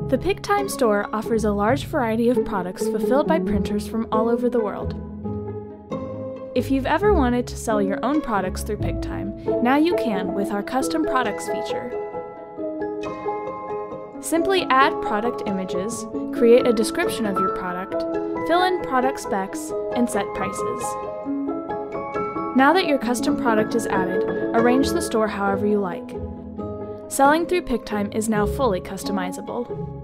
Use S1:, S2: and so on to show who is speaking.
S1: The Pic-Time store offers a large variety of products fulfilled by printers from all over the world. If you've ever wanted to sell your own products through Pic-Time, now you can with our Custom Products feature. Simply add product images, create a description of your product, fill in product specs, and set prices. Now that your custom product is added, arrange the store however you like. Selling through Pic-Time is now fully customizable.